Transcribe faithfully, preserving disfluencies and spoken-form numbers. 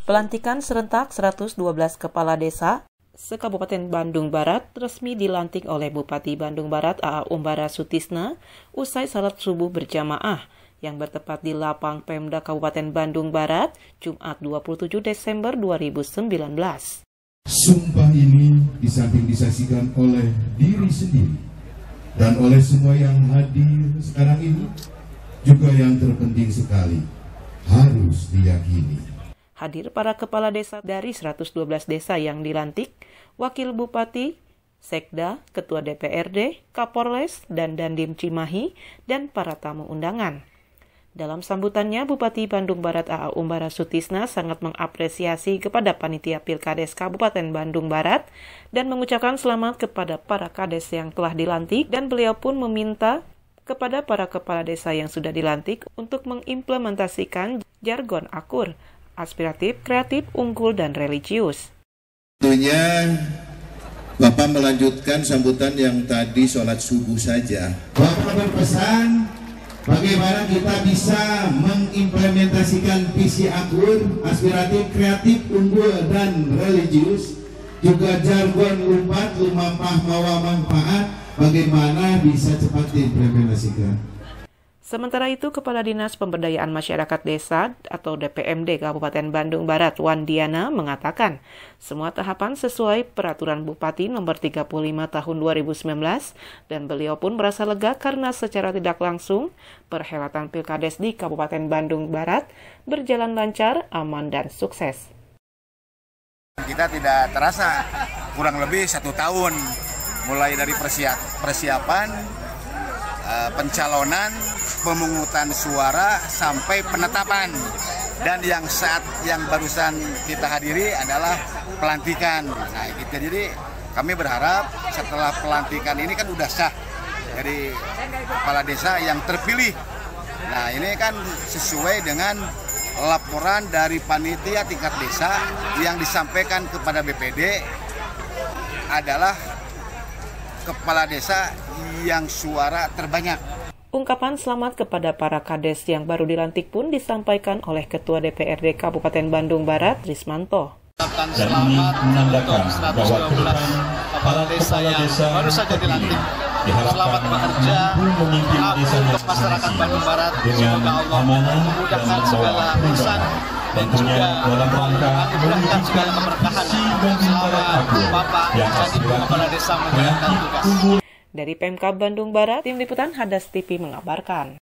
Pelantikan serentak seratus dua belas kepala desa se-Kabupaten Bandung Barat resmi dilantik oleh Bupati Bandung Barat A A Umbara Sutisna usai salat subuh berjamaah yang bertepat di lapang Pemda Kabupaten Bandung Barat Jumat dua puluh tujuh Desember dua ribu sembilan belas. Sumpah ini di samping disaksikan oleh diri sendiri dan oleh semua yang hadir sekarang ini, juga yang terpenting sekali harus diyakini. Hadir para kepala desa dari seratus dua belas desa yang dilantik, Wakil Bupati, Sekda, Ketua D P R D, Kapolres, dan Dandim Cimahi, dan para tamu undangan. Dalam sambutannya, Bupati Bandung Barat A A Umbara Sutisna sangat mengapresiasi kepada Panitia Pilkades Kabupaten Bandung Barat dan mengucapkan selamat kepada para kades yang telah dilantik, dan beliau pun meminta kepada para kepala desa yang sudah dilantik untuk mengimplementasikan jargon akur, aspiratif, kreatif, unggul, dan religius. Tentunya Bapak melanjutkan sambutan yang tadi sholat subuh saja. Bapak berpesan bagaimana kita bisa mengimplementasikan visi akur, aspiratif, kreatif, unggul, dan religius, juga jargon lumpat, lumampah, mawa manfaat, bagaimana bisa cepat diimplementasikan. Sementara itu, Kepala Dinas Pemberdayaan Masyarakat Desa atau D P M D Kabupaten Bandung Barat Wandiana mengatakan semua tahapan sesuai Peraturan Bupati Nomor tiga puluh lima Tahun dua ribu sembilan belas, dan beliau pun merasa lega karena secara tidak langsung perhelatan Pilkades di Kabupaten Bandung Barat berjalan lancar, aman, dan sukses. Kita tidak terasa kurang lebih satu tahun mulai dari persiap, persiapan, uh, pencalonan, pemungutan suara sampai penetapan, dan yang saat yang barusan kita hadiri adalah pelantikan. Nah, gitu. Jadi kami berharap setelah pelantikan ini kan udah sah dari kepala desa yang terpilih. Nah, ini kan sesuai dengan laporan dari panitia tingkat desa yang disampaikan kepada B P D adalah kepala desa yang suara terbanyak. Ungkapan selamat kepada para kades yang baru dilantik pun disampaikan oleh Ketua D P R D Kabupaten Bandung Barat, Rismanto. Dan ini menandakan bahwa ke depan kepala desa yang baru saja dilantik selamat bekerja untuk masyarakat Bandung Barat. Semoga Allah memudahkan segala urusan dan juga dalam rangka memudahkan segala keberkahan selama Bapak jadi kepala desa menjalankan tugas. Dari Pemkab Bandung Barat, Tim Liputan Hadas T V mengabarkan.